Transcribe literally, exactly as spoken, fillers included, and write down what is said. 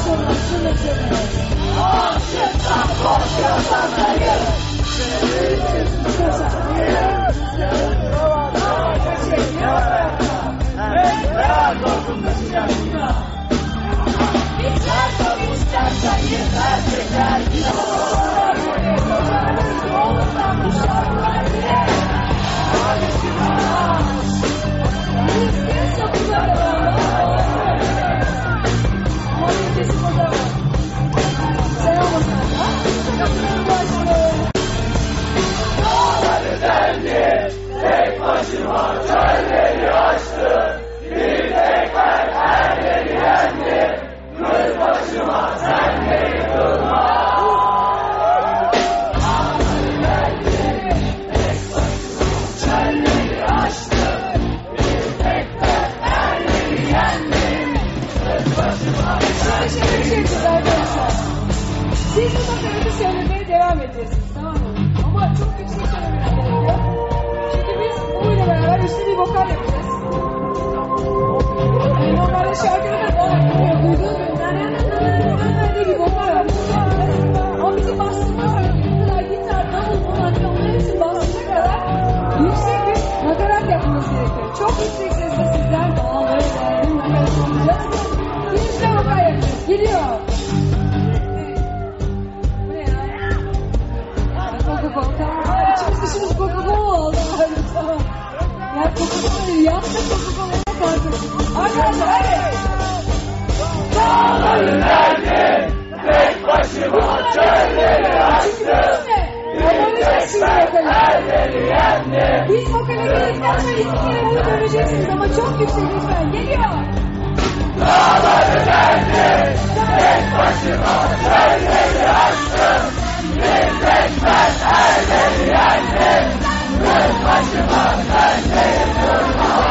Başlamasını seni. Aşıktan korkuyorsan hayır. Senin için kazanayım. Senin kovalarına çekiyorum. Bekler dokunmuşlarına. İster tabi istersen yeter tekrar. Oğlumdan bu şarkılar bile. İstiyorsa bu kadar. Ama ötesi bu kadar. Sen olmasan da kapıları başlıyor. Dağları deldi, tek başıma çölleri açtı. Bir tek ben herleri yendi. Kız başıma senleri kılma. Dağları deldi, tek başıma çölleri açtı. Bir tek ben herleri yendi. Kız başıma senleri kılma. Arkadaşlar, siz bu nakaratı söylemeye devam edeceksiniz, tamam mı? Ama çok yüksek söylemeniz gerekiyor. Çünkü biz bununla beraber üstü bir vokal yapacağız. Yani normalde şarkıda da var, duyduğunuz gibi nanananananana diye bir vokal var. Ama bizim bastığımız ne kadar gitar, davul, falan onların hepsini bastıracak kadar yüksek bir nakarat yapmamız gerekiyor. Çok yüksek sesle sizden doğal böyle nakarat yapacağız. Bir üstüne vokal yapacağız. Geliyor. Coca-Cola. İçimiz dışımız Coca-Cola oldu. Tamam. Ya Coca-Cola değil. Yanında Coca-Cola'ya kaldı. Arkadaşlar hadi. Dağları deldi, tek başıma çölleri açtı. Bir tek ben herleri yendi. Biz vokale girdikten sonra iki kere bunu göreceksiniz ama çok yüksek lütfen. Geliyor. Dağları deldi, tek başıma çölleri açtı. Bir tek ben herleri yendi. Kız başıma senleri kılma.